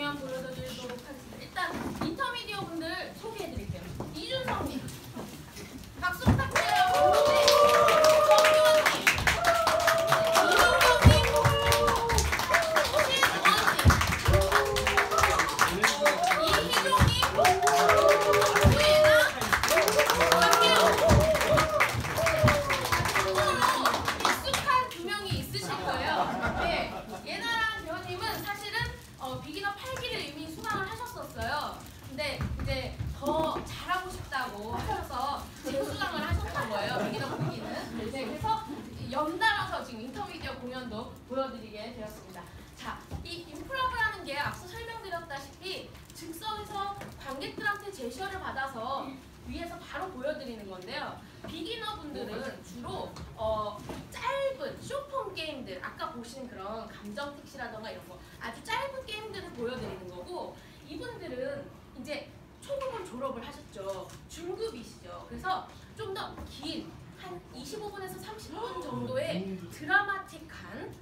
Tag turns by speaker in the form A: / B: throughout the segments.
A: 공연 보여드리도록 하겠습니다. 일단 인터미디어 분들 소개해드릴게요. 이준성님, 박수 부탁드려요. 정규원님, 이동경님, 신원님, 이희종님, 구예나, 박혜영. 서로 익숙한 두 명이 있으실 거예요. 네, 예나랑 배우님은 사실은 비기너 8기를 이미 수강을 하셨었어요. 근데 이제 더 잘하고 싶다고 하셔서 재수강을 하셨던 거예요. 비기너 9기는. 네, 그래서 연달아서 지금 인터미디어 공연도 보여드리게 되었습니다. 자, 이 인프라라는 게 앞서 설명드렸다시피 즉석에서 관객들한테 제시어를 받아서 위에서 바로 보여드리는 건데요. 비기너 분들은 주로 짧은 쇼폼 게임들, 아까 보신 그런 감정 택시라던가 이런 거 아주 짧은 게임들을 보여드리는 거고, 이분들은 이제 초급을 졸업을 하셨죠. 중급이시죠. 그래서 좀 더 긴 한 25분에서 30분 정도의 드라마틱한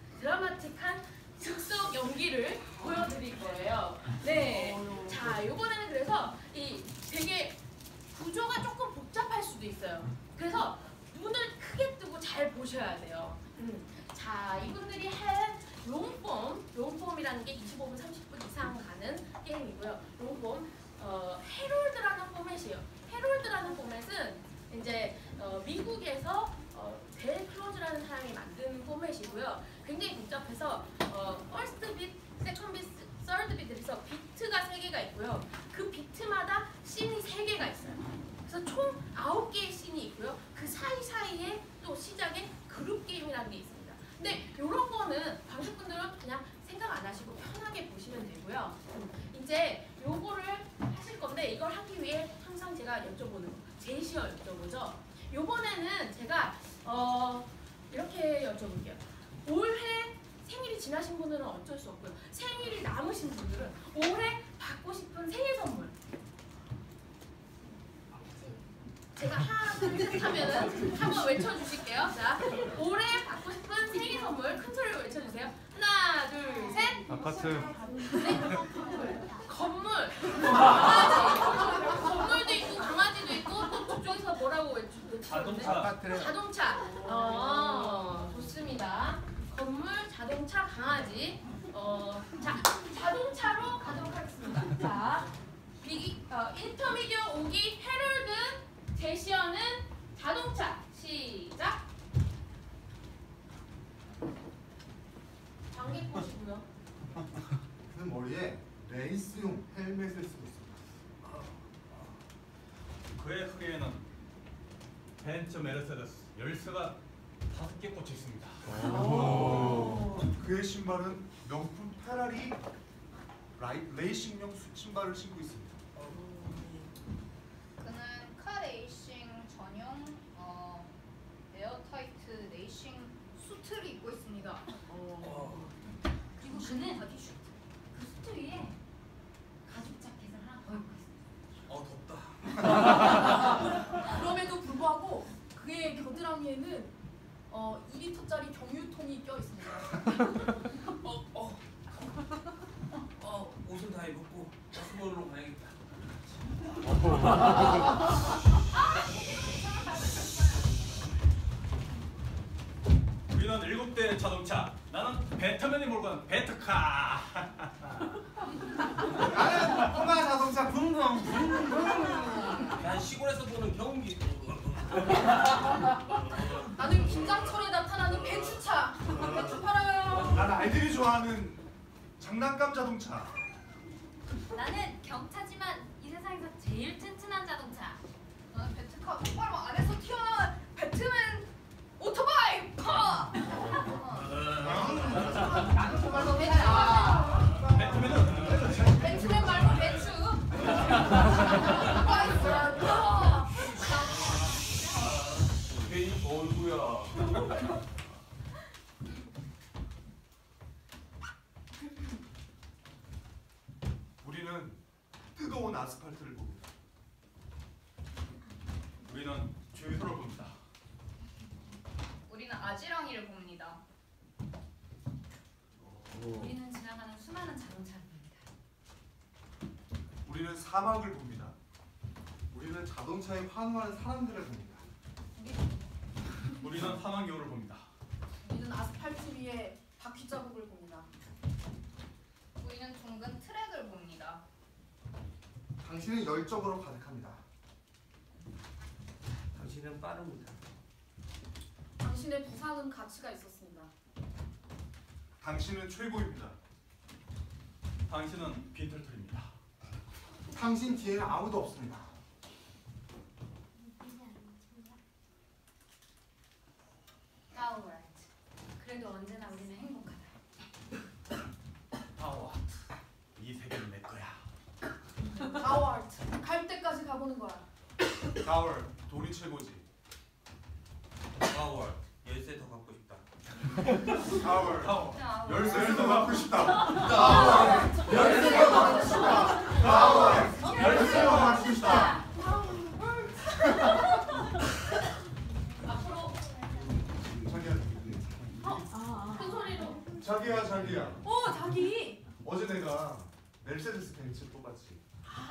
A: 즉석 연기를 보여드릴 거예요. 네. 자, 이번에는 그래서 이 되게 구조가 조금 복잡할 수도 있어요. 그래서 눈을 크게 뜨고 잘 보셔야 돼요. 자, 이분들이 할 롱폼이라는 게 25분, 30분 이상 가는 게임이고요. 롱폼, 헤롤드라는 포맷이에요. 헤롤드라는 포맷은 이제 미국에서 델 클로즈라는 사람이 만든 포맷이고요. 굉장히 복잡해서 퍼스트 빗, 세컨드 빗, 서드 빗, 그래서 비트가 3개가 있고요. 그 비트마다 씬이 3개가 있어요. 그래서 총 9개의 씬이 있고요. 그 사이사이에 또 시작에 그룹 게임이라는 게 있습니다. 근데 이런 거는 관객분들은 그냥 생각 안 하시고 편하게 보시면 되고요. 이제 요거를 하실 건데 이걸 하기 위해 항상 제가 여쭤보는 거, 제시어 여쭤보죠. 요번에는 제가 이렇게 여쭤볼게요. 올해 생일이 지나신 분들은 어쩔 수 없고요. 생일이 남으신 분들은 올해 받고 싶은 생일 선물. 제가 하나, 둘, 셋 하면은 한번 외쳐주실게요. 자, 올해 받고 싶은 생일 선물 큰 소리로 외쳐주세요. 하나, 둘, 셋.
B: 아파트.
A: 네. 건물. 강아지. 건물도 있고 강아지도 있고 또 저쪽에서 뭐라고 외치는데? 자동차. 좋습니다. 건물, 자동차, 강아지. 자, 자동차로 가도록 하겠습니다. 자, 인터미디어 5기 헤럴드. 제시어는 자동차. 시작. 관객 보시고요.
C: 그는 머리에 레이스용 헬멧을 쓰고 있습니다.
B: 그의 허리에는 벤츠 메르세데스 열쇠가 5개 꽂혀 있습니다.
C: 그의 신발은 명품 페라리 레이싱용 신발을 신고 있습니다.
D: 그는 카 레이싱 전용 에어타이트 레이싱 수트를 입고 있습니다.
A: 그리고 그는 그 수트 위에 가죽 자켓을 하나 더 입고 있습니다.
E: 덥다. 그럼에도 불구하고 그의 겨드랑이에는 2리터짜리 경유통이 껴 있습니다.
F: 옷은 다 입었고 수몰로 가야겠다.
B: 우리는 7대의 자동차. 나는 배트맨이 몰고 가는 배트카.
C: 나는 꼬마 자동차 붕붕.
F: 난 시골에서 보는 경운기.
E: 나는 김장철에 나타나는 배추차. 배추 팔아요.
C: 난 아이들이 좋아하는 장난감 자동차.
A: 나는 경차지만 이 세상에서 제일 튼튼한 자동차.
D: 나는 배트카 톡발로 안에서 튀어나온 배트맨 오토바이 파!
E: 나는 정말로 배추야.
B: 배트맨은
E: 배추맨 말고 배추.
F: 괜히 어이구야.
C: 우리는 뜨거운 아스팔트를 봅니다.
B: 우리는 주유소를 봅니다.
D: 우리는 아지랑이를 봅니다.
A: 우리는 지나가는 수많은 자동차를 봅니다.
C: 우리는 사막을 봅니다. 우리는 자동차에 환호하는 사람들을 봅니다.
B: 우리는 사막여우를 봅니다.
E: 우리는 아스팔트 위에 바퀴 자국을 봅니다.
D: 우리는 둥근 트랙을 봅니다.
C: 당신은 열정으로 가득합니다.
F: 당신은 빠릅니다.
E: 당신의 부상은 가치가 있었습니다.
C: 당신은 최고입니다.
B: 당신은 빈털털입니다.
C: 당신 뒤에는 아무도 없습니다.
A: Alright. 그래도 언제나 우리는 행복하다.
B: 하워드, 이 세계는 내 거야.
E: 하워드, 갈 때까지 가보는 거야.
C: 가월, 돈이 최고지.
F: 파월 열쇠 더 갖고 싶다.
C: 가월,
B: 하워.
C: 열쇠를 더 갖고 싶다. 가월, 열쇠를 더 갖고 싶다. 가월, 열쇠를 더 갖고 싶다.
A: 앞으로 큰 소리로.
C: 자기야.
E: 자기.
C: 어제 내가 멜세데스 벤츠 뽑았지.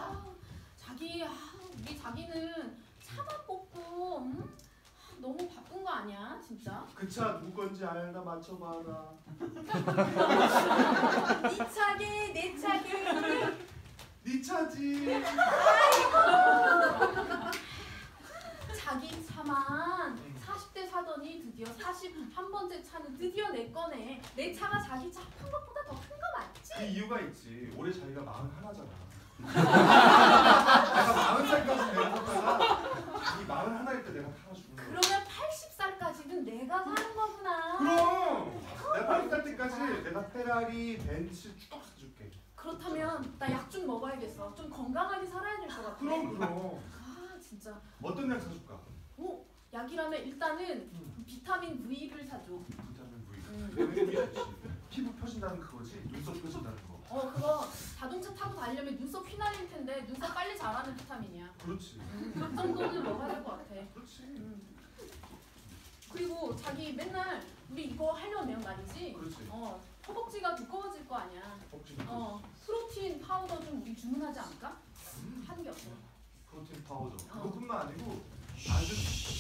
E: 우리 자기는 차만 뽑고 너무 바쁜 거 아니야, 진짜?
C: 그 차 누구 건지 알나 맞춰봐라.
E: 네 차기, 내 차기.
C: 네 차지.
E: 자기 차만 40대 사더니 드디어 41번째 차는 드디어 내 거네. 내 차가 자기 차 한 것보다 더 큰 거 맞지?
C: 그 이유가 있지. 올해 자기가 41잖아. 내가 40살까지 내가 탔다가 이 41일 때 내가 타주는 거야.
E: 그러면 80살까지는 내가 사는 거구나.
C: 그럼 내가 80살 때까지 내가 페라리, 벤츠 쭉 사줄게.
E: 그렇다면 나 약 좀 먹어야겠어. 좀 건강하게 살아야 될 것 같아.
C: 그럼.
E: 진짜.
C: 어떤 약 사줄까?
E: 약이라면 일단은 비타민 V를 사줘.
C: 비타민 V. 내가 좋지. 피부 펴진다는 그거지. 눈썹 펴진다는 거.
E: 그거 자동차 타고 다니려면 눈썹 휘날릴 텐데 눈썹 빨리 자라는 비타민이야.
C: 그렇지.
E: 그 정도는 먹어야 될 것 같아.
C: 그렇지.
E: 그리고 자기 맨날 우리 이거 하려면 말이지.
C: 그렇지.
E: 허벅지가 두꺼워질 거 아니야.
C: 퍽지는
E: 프로틴 파우더 좀 우리 주문하지 않을까? 하는 게 없어.
C: 프로틴 파우더. 그것뿐만 아니고 아주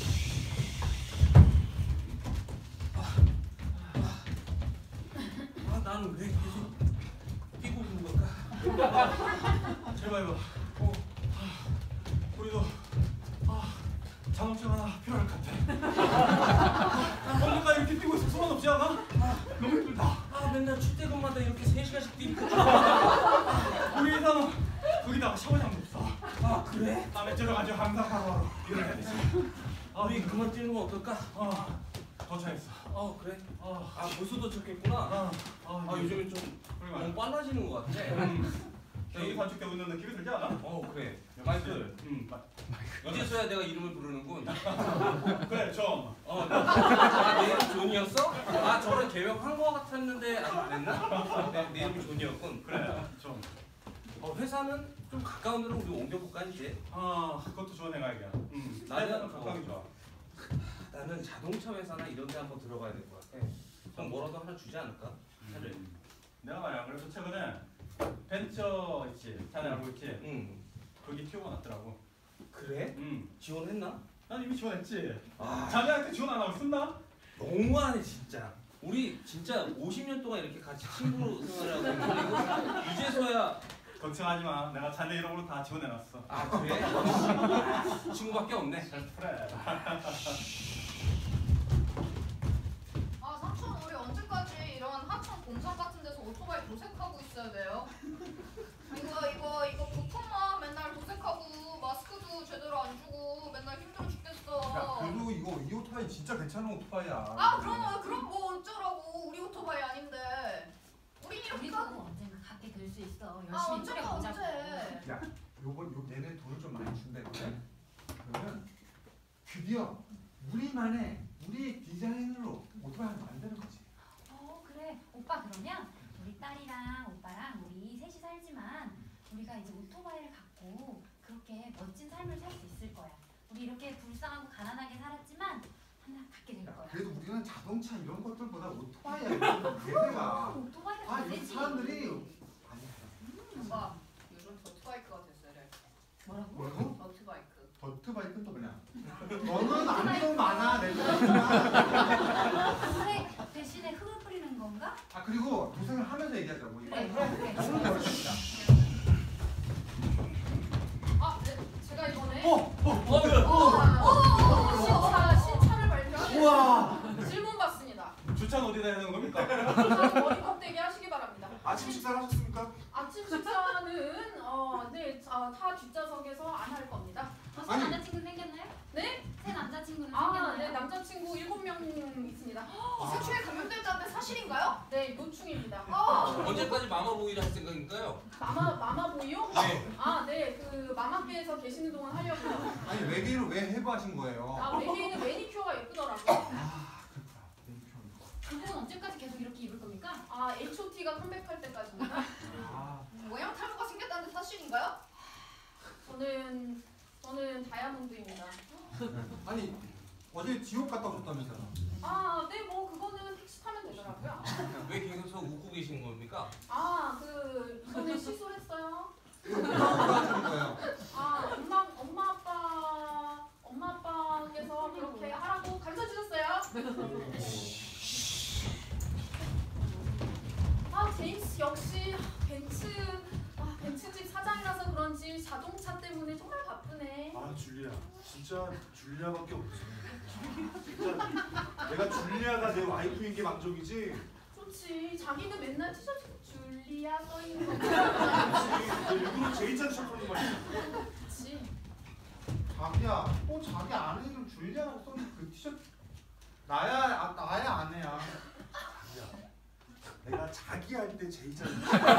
F: 나는 왜 계속 뛰고 있는 걸까?
B: 제발 봐. 우리도 자동차 하나 필요할 것 같아. 언제까 이렇게 뛰고 있어 소만 없지 않아? 너무 힘들다.
F: 맨날 출퇴근마다 이렇게 3시간씩 뛰니까.
B: 우리 회사는 거기다가 샤워장도 없어.
F: 그래?
B: 땀에 쩔어가지고 항상 바로바로 일을 해야 되지.
F: 우리 그만 뛰는 건 어떨까?
B: 도착했어.
F: 그래? 벌써 도착했구나. 요즘에 좀 너무 빨라지는 것 같아.
B: 여기 관측되고 있는 느낌이 들지 않아?
F: 그래. 마이클. 이제서야 내가 이름을 부르는군.
B: 그래 좀.
F: 내 이름 존이었어? 저런 개명한 거 같았는데 안 그랬나? 내 이름이 존이었군.
B: 그래 좀.
F: 회사는 좀 가까운 데로 우리 옮겨볼까 이제?
B: 그것도 좋은 생각이야.
F: 나는
B: 가까운 게 좋아.
F: 나는 자동차 회사나 이런 데 한번 들어가야 될 것 같아. 좀 뭐라도 하나 주지 않을까? 차를.
B: 내가 말이야. 그래서 최근에 벤처 있지. 자네 알고 있지?
F: 응.
B: 거기 튀어가 났더라고.
F: 그래? 지원했나?
B: 난 이미 지원했지.
F: 아,
B: 자네한테 지원 안 하고 쓴다?
F: 너무하네 진짜. 우리 진짜 50년 동안 이렇게 같이 친구로 생활하고 있는데 이제서야.
B: 걱정하지 마. 내가 자네 이름으로 다 지원해놨어.
F: 그래? 친구밖에 없네.
B: 그래.
D: 삼촌 우리 언제까지 이런 하천 공장 같은 데서 오토바이 도색하고 있어야 돼요? 이거 보통만 맨날 도색하고 마스크도 제대로 안 주고 맨날 힘들어 죽겠어.
C: 그래도 이 오토바이 진짜 괜찮은 오토바이야.
D: 그럼 뭐 어쩌라고. 우리 오토바이 아닌데. 우리 이렇게
A: 우리도 언젠가 갖게 될 수 있어. 열심히
D: 언제?
A: 노력해보자고.
C: 야, 얘네 돈을 좀 많이 준대. 그러면 드디어 우리의 디자인으로 오토바이 하나 만드는 거지.
G: 그래. 오빠 그러면 우리 딸이랑 오빠랑 우리 셋이 살지만 우리가 이제 오토바이를 갖고 그렇게 멋진 삶을 살 수 있을 거야. 우리 이렇게 불쌍하고 가난하게 살았지만 하나 갖게 될 거야.
C: 그래도 우리는 자동차 이런 것들보다 오토바이야. 얘네가.
G: 오토바이가
C: 요즘
G: 되지.
C: 사람들이
D: 오빠 요즘 오토바이크가 됐어요.
C: 뭐라고?
D: 더트바이크.
C: 더트바이크는 또 뭐냐? 너는 안경 많아. 내 돈.
G: 그래 대신에 흙을 뿌리는 건가?
C: 아 그리고 도생을 하면서 얘기하자고.
G: 그래.
C: 너무 멋있다.
E: 아, 네, 제가 이번에 신차를 발표하는
C: 우와.
E: 질문 받습니다.
B: 주차는 어디다 해야 되는 겁니까?
E: 주차는 머리 껍데기 하시기 바랍니다.
C: 아침 식사를 하셨습니까?
E: 아침 식사는 다 뒷좌석에서 안 할 겁니다.
G: 새
C: 아니.
G: 남자친구 생겼나요?
E: 네?
G: 새 남자친구는
E: 아,
G: 생겼나요?
E: 네, 남자친구 7명 있습니다.
D: 세초에 감염됐다는데 사실인가요?
E: 네, 노충입니다.
F: 언제까지 마마보이를 할 생각인가요?
E: 마마보이요?
F: 네.
E: 아, 네, 그 마마계에서 계시는 동안 하려고요.
C: 아니 외계인을 왜 해부하신 거예요?
E: 아, 외계인은 매니큐어가 예쁘더라고요.
G: 그건 언제까지 계속 이렇게 입을 겁니까?
E: 아, H.O.T가 컴백할 때까지입니다.
D: 모양 탈모가 생겼다는데 사실인가요?
E: 저는 다이아몬드입니다.
C: 아니 어제 지옥 갔다 오셨다면서요?
E: 아, 네, 뭐 그거는 택시 타면 되더라고요.
F: 왜 계속 웃고 계시는 겁니까?
E: 아, 이번에 시술했어요.
C: 뭐라고 하시는 거예요?
E: 아, 엄마 아빠께서 그렇게 하라고 가르쳐 주셨어요. 아, 제임스 역시 벤츠집 사장이라서 그런지 자동차 때문에 정말 바쁘네.
H: 아 줄리아, 진짜 줄리아밖에 없지. 진짜 내가 줄리아가 내 와이프인 게 망정이지.
E: 그렇지, 자기는 맨날 티셔츠에 줄리아 써 있는 거.
H: 그렇지. 너 일부러 제이찬 셔츠는 말이야.
E: 그렇지.
C: 자기야, 자기 아내는 줄리아라고 써있는 그 티셔츠 나야 아내야.
H: 내가 자기 할 때 제이찬.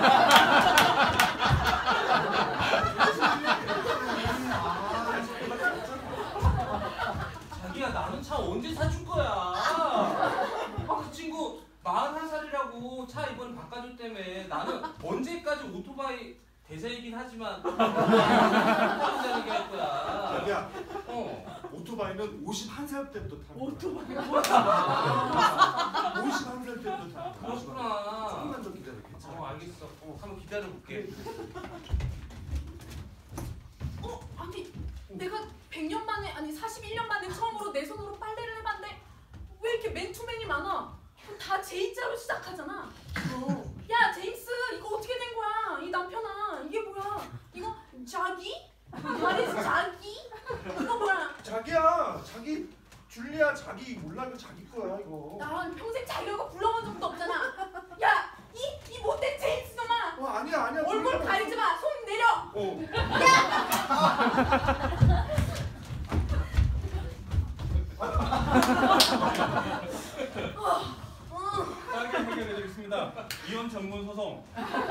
F: 자기야 나는 차 언제 사줄 거야? 그 친구 41살이라고 차 이번에 바꿔줬다며. 나는 언제까지 오토바이 대세이긴 하지만 바꿔준다는 게 할 거야.
H: 자기야, 오토바이는 51살 때부터 타는 거야.
E: 오토바이
H: 51살 때부터 타는 거야.
F: 그렇구나.
H: 조금만 더 기다려. 괜찮아.
F: 알겠어. 한번 기다려볼게.
E: 아니, 내가 100년 만에, 아니 41년 만에 처음으로 내 손으로 빨래를 해봤는데 왜 이렇게 맨투맨이 많아? 다 J자로 시작하잖아. 야, 제임스, 이거 어떻게 된 거야? 이 남편아, 이게 뭐야? 이거 자기? 말해서 자기? 이거 뭐야?
H: 자기야, 자기 줄리아 자기 몰라. 이거 자기 거야 이거.
E: 난 평생 자기라고 불러본 적도 없잖아. 야, 이 못된 제임스 놈아!
H: 아니야.
E: 얼굴
H: 줄리아.
E: 가리지 마! 손 내려!
B: 짧게 해결해드리겠습니다. 이혼 전문 소송.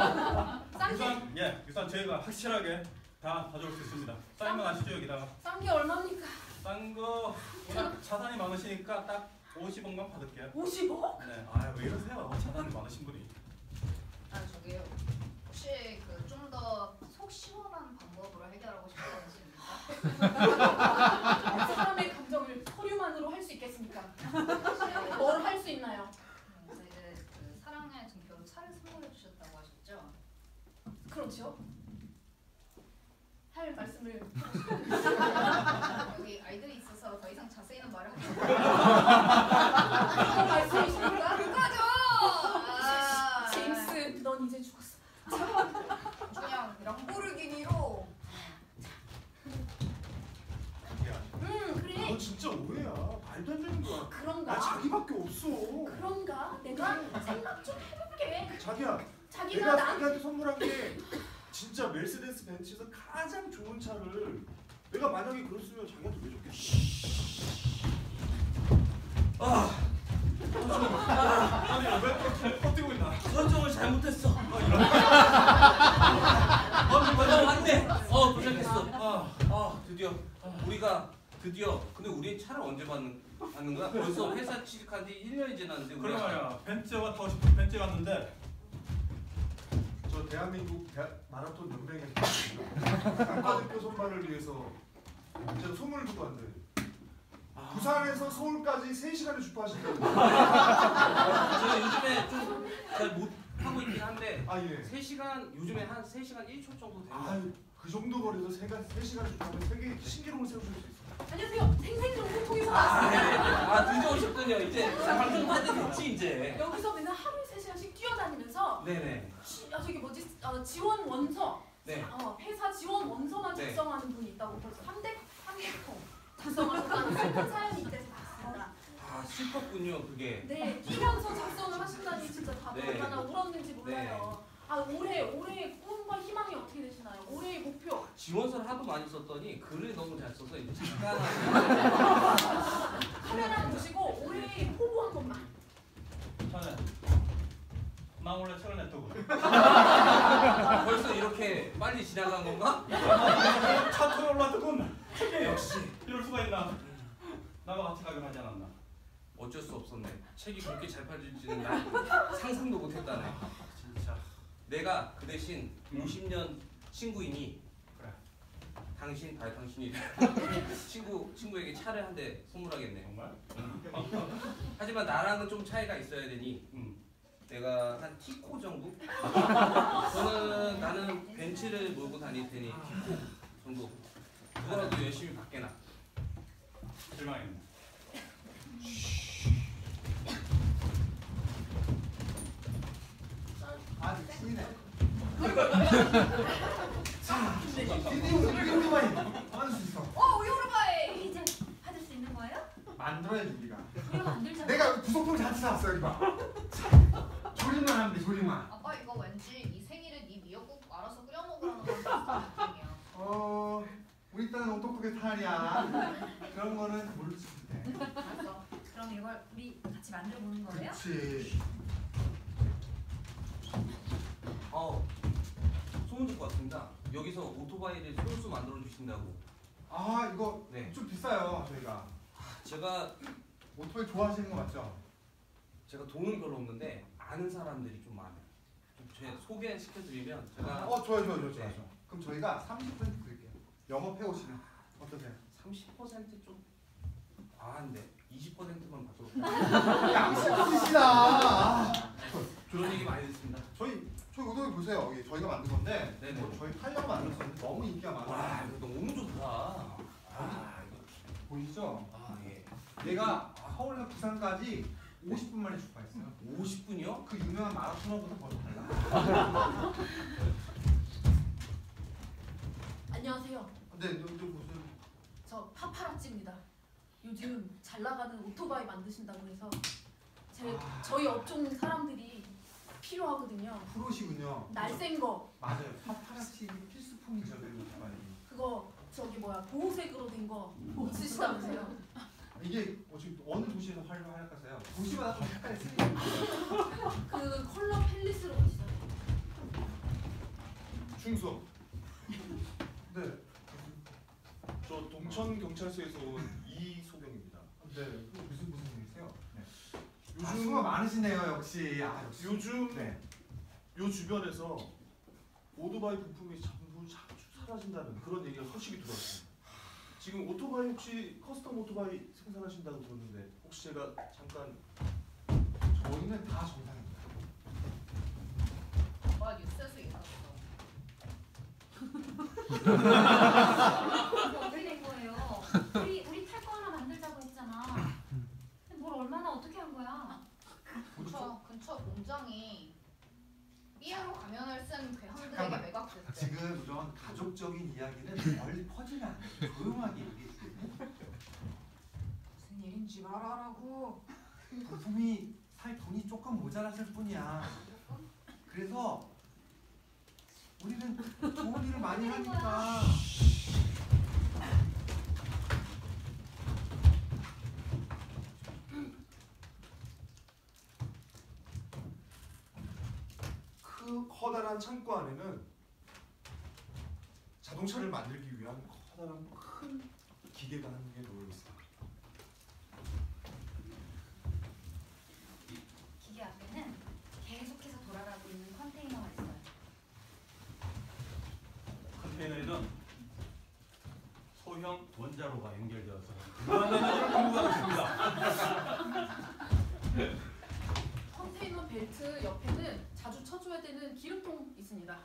B: 유산 저희가 확실하게 다 가져올 수 있습니다. 사인만 하시죠 여기다가.
E: 싼 게 얼마입니까?
B: 싼 거 워낙 자산이 많으시니까 딱 50억만 받을게요.
E: 50억?
B: 네. 왜 이러세요? 자산이 많으신 분이.
D: 저기요. 혹시 좀 더 속 시원한 방법으로 해결하고 싶으십니까?
E: 사람의 감정을 서류만으로 할 수 있겠습니까? 뭘 할 수 있나요?
D: 이제 사랑의 증표로 차를 선물해 주셨다고 하셨죠?
E: 그렇죠. 할 말씀을
D: 여기 아이들이 있어서 더 이상 자세히는 말을 하지
E: 그런 말씀이십니까?
D: 그거죠!
E: 제임스, 넌 이제 죽었어.
D: 그냥 람보르기니로
E: 그래.
H: 너 진짜 오해야. 말도 안 되는 거야.
E: 그런가?
H: 나 자기밖에 없어.
E: 그런가? 내가 생각 좀 해볼게.
H: 자기야,
E: 자기가
H: 내가
E: 난
H: 자기한테 선물한 게 진짜 메르세데스 벤츠에서 가장 좋은 차를 내가 만약에 그랬으면 자기한테 왜 줬겠어?
B: 아니 왜 뻗뜨고 있나?
F: 설정을 잘못했어. 안돼. 도착했어. 드디어 우리가 근데 우리 차를 언제 받는 거야? 벌써 회사 취직한 지 1년이 지났는데
B: 그래
F: 우리가
B: 말이야. 벤츠가 타고 싶은 벤츠 갔는데
H: 저 대한민국 마라톤 연맹에서 국가대표 선발을 위해서 제가 소문을 듣고 왔는데 부산에서 서울까지 3시간을 주파하신다고.
F: 제가 요즘에 좀 잘 못 하고 있긴 한데
H: 아 예.
F: 3시간 요즘에 한 3시간 1초 정도 되는 것 같아요.
H: 아유 그 정도 거리도 3시간을 주면 세계 신기록을 세우실 수 있어요.
E: 안녕하세요. 생생정보통에서
F: 아,
E: 왔습니다.
F: 늦어 오셨군요. 이제 방송 할 때 됐지 이제.
E: 여기서 맨날 하루에 3시간씩 뛰어다니면서
F: 네네.
E: 저기 뭐지 지원 원서
F: 네.
E: 회사 지원 원서만
F: 네.
E: 작성하는 분이 있다고 벌써 300통 작성하셨다는 슬픈 사연이 있대서 봤습니다.
F: 아 슬펐군요 그게.
E: 네, 뛰면서 작성을 하신다니 진짜 다들
F: 네.
E: 얼마나 울었는지 몰라요. 아 올해 꿈과 희망이 어떻게 되시나요? 올해의 목표.
F: 지원서를 하도 많이 썼더니 글을 너무 잘 써서 이제 잠깐
E: 카메라 보시고 올해의 포부 한 번만.
B: 저는 나 원래 책을 냈더군.
F: 벌써 이렇게 빨리 지나간 건가?
B: 차 타고 올라왔더군.
F: 역시
B: 이럴 수가 있나? 나와 같이 가기로 하지 않았나?
F: 어쩔 수 없었네. 책이 그렇게 잘 팔릴지는 난 상상도 못했다네.
B: 진짜.
F: 내가 그 대신 50년 친구이니
B: 그래.
F: 당신이 친구에게 차를 한 대 선물하겠네.
B: 정말?
F: 하지만 나랑은 좀 차이가 있어야 되니 내가 한 티코 정도? 나는 벤츠를 몰고 다닐 테니 티코 정도 그거라도 열심히 받게나.
B: 실망했네.
C: 아주 신이네. 자, 드디어 우리 오토바이 만들 수 있어.
D: 우리 오토바이.
G: 이제 받을 수 있는 거예요?
C: 만들어야지 우리가.
G: 우리가 만들자고.
C: 내가 구속통 잔뜩 샀어 이봐. 조립만 하면 돼 조립만.
D: 아빠 이거 왠지 이 생일에 네 미역국 알아서 끓여 먹으라는 건 비슷한 느낌이야.
C: 우리 딸은 오똑똑의 탈이야. 그런 거는 모르지 돼.
G: 알았어. 그럼 이걸 우리 같이 만들어 보는 거예요?
C: 그렇지.
F: 소문 듣고 왔습니다. 여기서 오토바이를 손수 만들어 주신다고.
C: 아 이거
F: 네.
C: 좀 비싸요 저희가.
F: 제가
C: 오토바이 좋아하시는 거 맞죠?
F: 돈은 별로 없는데 아는 사람들이 좀 많아요. 좀 소개시켜드리면 제가
C: 좋아요.
F: 네.
C: 그럼 저희가 30% 드릴게요. 영업해 오시면 어떠세요?
F: 30% 좀 과한데 20%만 받도록.
C: 양심이시다.
F: 그런 얘기 많이 듣습니다.
C: 저희 오토바이 보세요. 이게 저희가 만든 건데
F: 네네.
C: 저희 타려고 만들었는데 너무 인기가
F: 와
C: 많아요.
F: 이거 너무 좋다. 이거
C: 보이시죠?
F: 예.
C: 얘가 서울에서 부산까지 50분 만에 출발했어요.
F: 50분이요?
C: 그 유명한 마라토너보다 더 달라.
E: 안녕하세요.
C: 네, 너 보세요.
E: 저 파파라찌입니다. 요즘 잘 나가는 오토바이 만드신다고 해서 저희 업종 사람들이 필요하거든요.
C: 프로시군요.
E: 날쌘 거
C: 맞아요. 파파라치 필수품이죠, 그 오토바이.
E: 그거 보호색으로 된 거 있으시다면서요?
C: 이게 지금 어느 도시에서 활용하실까요? 도시마다 좀 색깔이 틀리죠.
E: 그 컬러 팰리스로 가시잖아요.
H: 충성.
C: 네.
H: 저 동천 경찰서에서 온 이소경입니다.
C: 네. 무슨 일이세요? 네.
H: 요즘
C: 수가 많으시네요, 역시. 역시.
H: 요즘
C: 네.
H: 요 주변에서 오토바이 부품이 전부 사라진다는 그런 얘기가 소식이 들어왔습니다. 지금 오토바이 혹시 커스텀 오토바이 생산하신다고 들었는데 혹시 제가 잠깐
C: 저희는 다 정상입니다.
D: 아빠 뉴스에서 얘기했어.
G: 어떻게 된 거예요? 우리 탈 거 하나 만들자고 했잖아. 근데 뭘 얼마나 어떻게 한 거야?
D: 근처 공장이 삐에로 가면을 쓴 괴함들에게
C: 잠깐만.
D: 매각됐대.
C: 지금 이런 가족적인 이야기는 멀리 퍼지면 안 돼. 조용하게 얘기해 주세요.
D: 무슨 일인지 말하라고.
C: 부품이 살 돈이 조금 모자랐을 뿐이야. 그래서 우리는 좋은 일을 많이 하니까.
H: 그 커다란 창고 안에는 자동차를 만들기 위한 커다란 큰 기계가 한 개 놓여 있습니다.
G: 기계 앞에는 계속해서 돌아가고 있는 컨테이너가 있어요.
B: 컨테이너에는 소형 원자로가 연결되어서 무한에너지를 공급하고 있습니다.
E: 컨테이너 벨트 옆에는 자주 붙여줘야 되는 기름통 있습니다.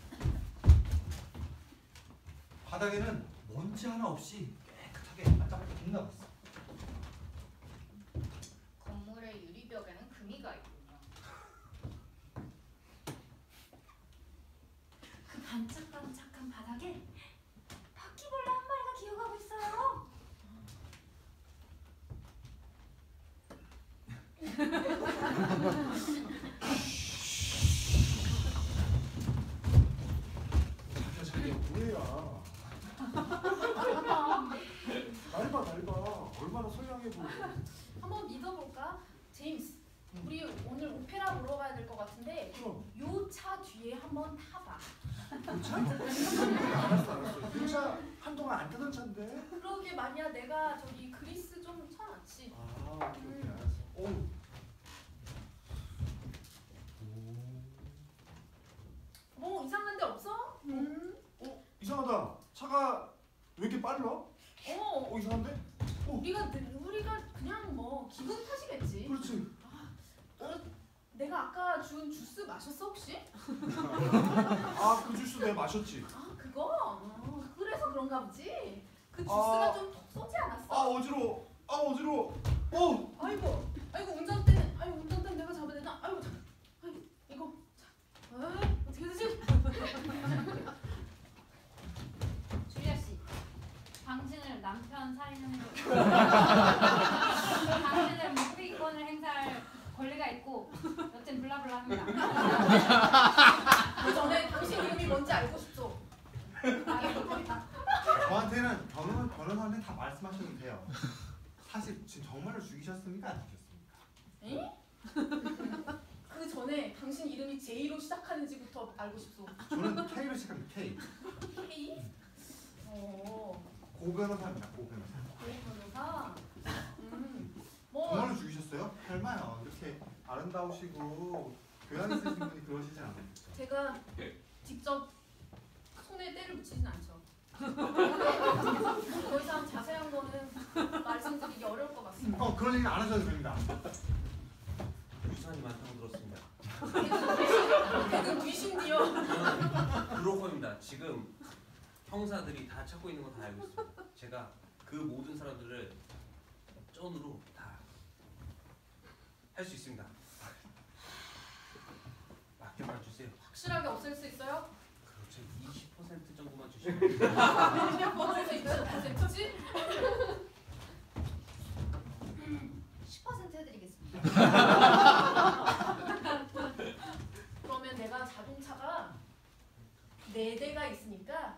C: 바닥에는 먼지 하나 없이 깨끗하게 반짝반짝 빛나고 있어.
D: 건물의 유리벽에는 금이가 있군요.
G: 그 반짝반짝한 바닥에 바퀴벌레 한 마리가 기어가고 있어요.
H: 자기야 뭐야? 날 봐. 얼마나 선량해 보여.
E: 한번 믿어볼까? 제임스, 우리 오늘 오페라 보러 가야 될 것 같은데
H: 그럼
E: 요 차 뒤에 한번 타봐.
H: 차? 알았어. 이 차 한동안 안 타던 차인데.
E: 그러게 말이야, 내가 저기 그리스 좀 쳐놨지.
H: 아, 오케이, 알았어. 오.
E: 뭐 이상한 데 없어?
H: 이상하다. 차가 왜 이렇게 빨라? 이상한데?
E: 우리가 그냥 뭐 기분 탓이겠지.
H: 그렇지.
E: 내가 아까 준 주스 마셨어 혹시?
H: 아, 그 주스 내가 마셨지.
E: 아 그거? 그래서 그런가 보지. 그 주스가 좀 톡 쏘지 않았어?
H: 아, 어지러워.
E: 아이고 운전대는 내가 잡아야 되나? 아이고 이거 어떻게 되지?
G: 줄리아 씨, 당신을 남편 살인으로 당신을 묵비권을 행사할 권리가 있고 여튼 블라블라합니다.
E: 그 전에 당신 이름이 뭔지 알고 싶소.
C: 저한테는 변호사님 다 말씀하셔도 돼요. 사실 지금 정말로 죽이셨습니까? 안 죽였습니까?
E: 그 전에 당신 이름이 J로 시작하는지부터 알고 싶소.
C: 저는 K로 시작합니다. K.
E: K?
C: 고 변호사입니다. 고 변호사.
E: 변호사? 뭐
C: 정말로 죽이셨어요? 설마요. 이렇게 아름다우시고 교양 있으신 분이 그러시진 않겠죠.
E: 제가 직접 손에 때를 붙이진 않죠. 더 이상 자세한 거는 말씀드리기 어려울 것 같습니다.
C: 그런 얘기 안 하셔도 됩니다.
F: 유산이 많다고 들었습니다.
E: 대금 귀신이요.
F: 브로커입니다. 지금 형사들이 다 찾고 있는 거 다 알고 있습니다. 제가 그 모든 사람들을 쩐으로 다 할 수 있습니다. 맡겨만 주세요.
E: 확실하게 없앨 수 있어요?
F: 그렇죠. 20% 정도만 주시면
E: 20%지?
G: 10% 해드리겠습니다.
E: 그러면 내가 자동차가 4대가 있으니까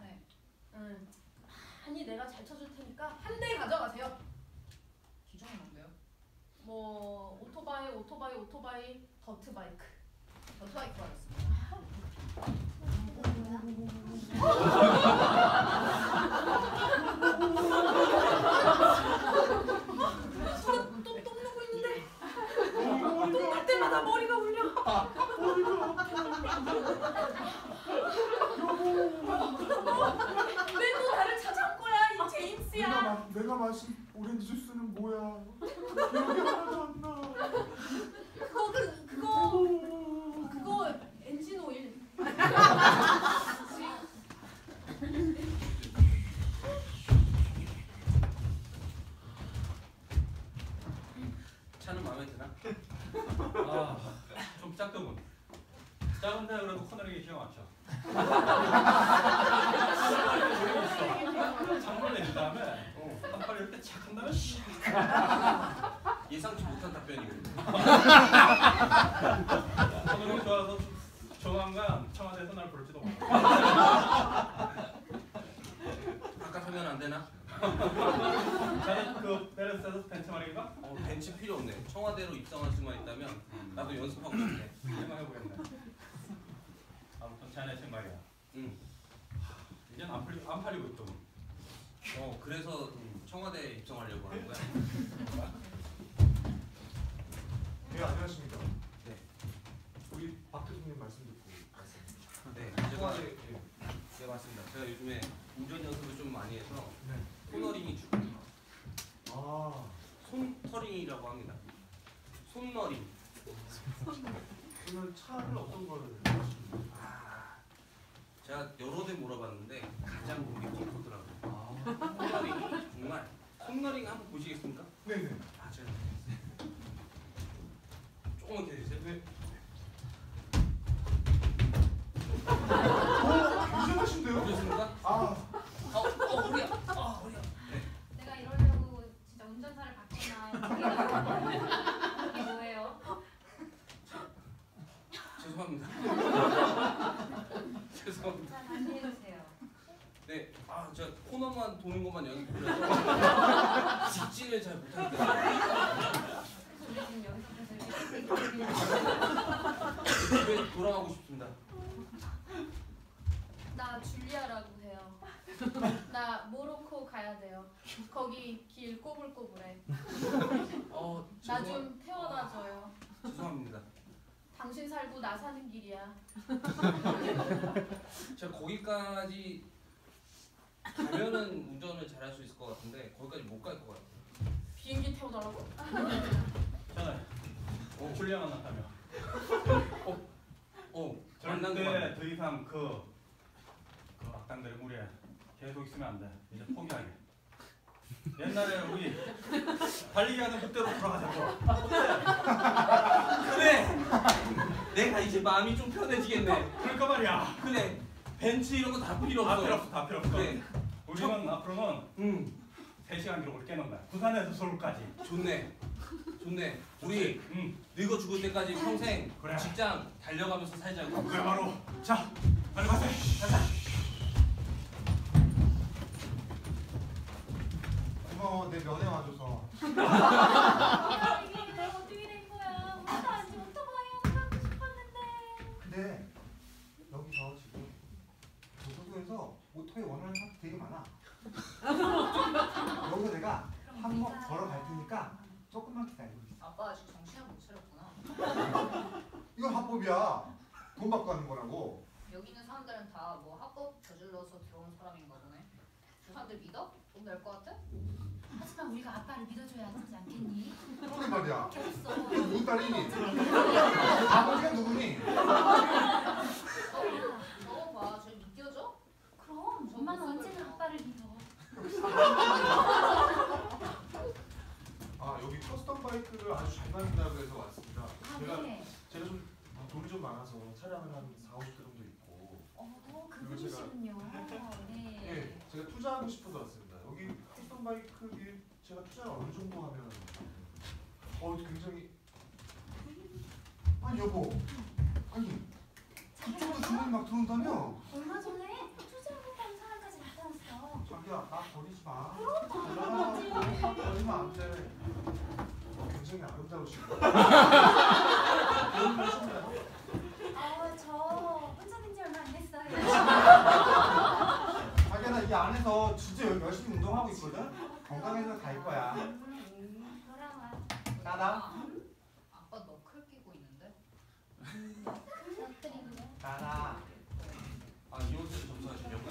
E: 많이 내가 잘 쳐줄 테니까 한 대 가져가세요.
D: 기종은 뭔데요?
E: 뭐 오토바이, 더트바이크.
D: 더트바이크 하겠습니다.
E: 손에 똥 누고 있는데 똥 날 때마다 머리가 울려. 왜 또 나를 찾아온 거야 이 제임스야.
H: 내가 마신 오렌지 주스는 뭐야? 기억이 하나도 안 나.
E: 그거 엔진 오일.
F: 차는 마음에 드나?
B: 좀 작더군. 작은데 그래도 커널에게 기가 막혀. 창문을 내린 다음에 한팔 이렇게 착 한 다음에
F: 예상치 못한 답변이군요.
B: 커널이 좋아서 조만간 청와대에서 날 부를지도 몰라.
F: 바깥하면 안 되나?
B: 자네 그 베레스에서 벤치마킹인가?
F: 벤치 필요 없네. 청와대로 입성할 수만 있다면 나도 연습하고 싶네.
B: 생각해보겠네. 아무튼 자네 책 말이야. 이젠 안 팔리고 있더군.
F: 그래서 청와대에 입성하려고 하는 거야.
H: 네, 안녕하십니까.
F: 네.
H: 우리 박 교수님 말씀 듣고 왔습니다.
F: 네,
H: 청와대.
F: 네 맞습니다. 제가 요즘에 운전 연습을 좀 많이 해서
H: 네.
F: 손어링이 죽습니다.
H: 아,
F: 손터링이라고 합니다. 손너링.
H: 그러면 차를 어떤 걸 하시나요?
F: 제가 여러 대 물어봤는데 가장 보기 찌푸더라고요. 콩너링 정말 콩너링 한번 보시겠습니까?
H: 네네.
F: 아 제가 조금만 기다리세요.
H: 네. 굉장하신데요?
F: 보셨습니까?
H: 아,
F: 허리야. 허리야. 네.
G: 내가 이러려고 진짜 운전사를 바꾸나 이게 뭐예요?
F: 죄송합니다. 죄송합니다.
G: 자 다시 해주세요.
F: 네, 제가 코너만 도는 것만 여기 보려서 직진을 잘 못하니까
G: 우리 지금 여기서 계속
F: 집에 돌아가고 싶습니다.
A: 나 줄리아라고 해요. 나 모로코 가야 돼요. 거기 길 꼬불꼬불해. 나 좀 태워다줘요.
F: 죄송합니다.
A: 당신 살고 나 사는 길이야.
F: 제가 거기까지 가면은 운전을 잘할 수 있을 것 같은데 거기까지 못 갈 것 같아요.
A: 비행기 태워달라고?
B: 저는 줄리아 만났다며.
F: 만난 거
B: 절대
F: 맞네.
B: 더 이상 그 악당들의 무리에 계속 있으면 안 돼. 이제 포기하게. 옛날에 우리 달리기 하는 그때로 돌아가자고.
F: 그래. 내가 이제 마음이 좀 편해지겠네.
B: 그러니까 말이야.
F: 그래. 벤츠 이런 거 다 필요
B: 다
F: 없어.
B: 필요 없어. 다 필요 없어.
F: 그래.
B: 우리는 앞으로는 3시간 기록을 깨는 거야. 부산에서 서울까지.
F: 좋네. 우리 늙어 죽을 때까지 평생
B: 그래.
F: 직장 달려가면서 살자고.
B: 그래 바로. 자, 빨리 가자. 가자.
C: 고마워 내 면회 와줘서.
G: 이게 내가 어떻게 된 거야? 우리도 아직 오토바이 하나 갖고 싶었는데.
C: 근데 여기서 지금 도서관에서 오토바이 원하는 사람 되게 많아. 여기서 내가 한 번 걸어갈 테니까 조금만 기다리고 있어.
D: 아빠 아직 정신을 못 차렸구나.
C: 이건 합법이야. 돈 받고 하는 거라고.
D: 여기 있는 사람들은 다 뭐 합법 저질러서 들어온 사람인가 보네. 저 사람들 믿어? 돈 낼 것 같아?
G: 하지만 우리가 아빠를 믿어줘야 하지 않겠니?
C: 그러게 말이야.
G: 없어.
C: 너 누구 딸이니? 아버지가 누구니?
D: 저거 봐, 저 믿겨져?
G: 그럼 엄마는 언제나 아빠를 믿어.
H: 아 여기 커스텀 바이크를 아주 잘 만든다고 해서 왔습니다.
G: 아
H: 제가
G: 네.
H: 좀 돈이 좀 많아서 차량을 한 4, 50대 정도 있고.
G: 그분이시군요. 네.
H: 예, 제가 투자하고 싶어서 왔습니다. 여기 커스텀 바이크 제가 투자를 어느 정도 하면 굉장히
C: 아니 여보. 아니 이쪽으로 주문이 막 들어온다며?
G: 얼마 전에 투자하겠다는 사람까지 나타났어.
C: 자기야 나 버리지 마.
G: 그럼
C: 버리면 안 돼.
H: 굉장히 아름다우시고.
G: 저 혼자된 지 얼마 안 됐어요.
C: 자기야 나 이 안에서 진짜 열심히 운동하고 있거든? 건강해서 갈 거야.
G: 돌아와.
C: 따다.
D: 아빠 너클 끼고 있는데?
G: 그것들이
C: 따다.
F: 이 옷을 점수하시려고요?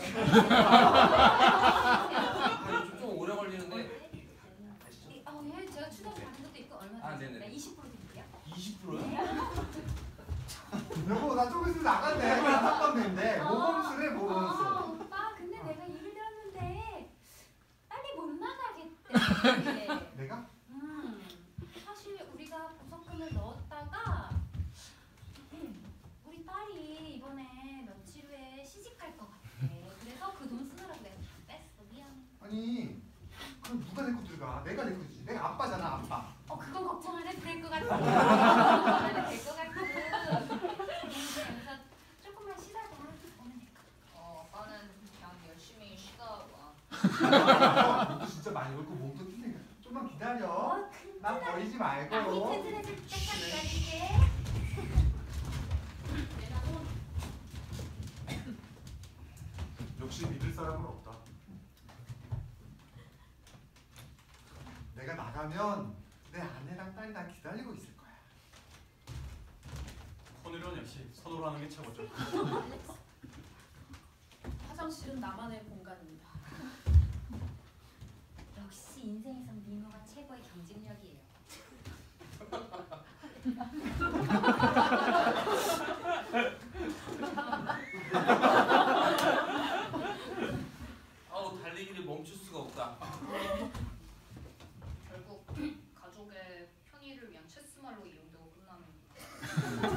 F: 좀 오래 걸리는데.
G: 예, 제가 추가로 받은 것도 있고 얼마
F: 네네.
G: 네, 20% 드릴게요.
F: 20%요?
C: 여보 나 조금 있으면 나간대. 나 삭감된대. 모범수래 모범수.
G: 오빠 근데 내가 일을 들었는데 빨리 못 나가겠대.
C: 내가?
G: 사실 우리가 보석금을 넣었다가 우리 딸이 이번에 며칠 후에 시집갈 것 같아. 그래서 그 돈 쓰느라고 내가 다 뺐어. 미안해.
C: 아니 그럼 누가 내 거 들어가? 내가 내 거지. 내가 아빠잖아 아빠.
G: 그건 걱정 안 해도 될 것 같아. 안 해도 될 것 같고. 여기서 조금만 쉬다가 오면 될 것 같아.
D: 아빠는 그냥 열심히 쉬다 와.
C: 너 진짜 많이 옳고 몸도 튼튼해. 좀만 기다려. 나 버리지 말고.
G: 아기 튼튼해질 때까지 기다릴게.
H: 역시 믿을 사람은 없다.
C: 내가 나가면 내 아내랑 딸이 나 기다리고 있을 거야.
B: 오늘은 역시 서로로 하는 게 최고죠.
A: 화장실은 나만의 공간입니다.
G: 역시 인생에선 미모가 최고의 경쟁력이에요.
F: 아우 달리기를 멈출 수가 없다.
D: 결국 가족의 편의를 위한 체스말로 이용되고 끝나는.